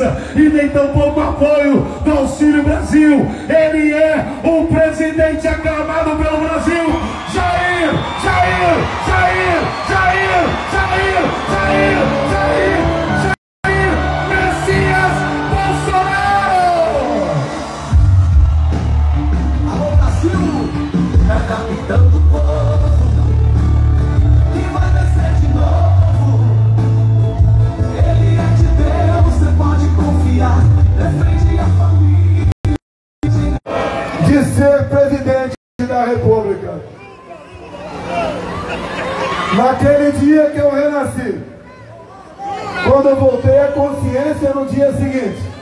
precisa e nem tampouco apoio do Auxílio Brasil. Ele é o presidente aclamado pelo Brasil, Jair, Jair, Jair, Jair, Jair, Jair, Jair, Jair Messias Bolsonaro. Alô Brasil, é capitão do povo e vai descer de novo. Ele é de Deus, você pode confiar. Defende a família de ser presidente da República. Naquele dia que eu renasci, quando eu voltei à consciência no dia seguinte,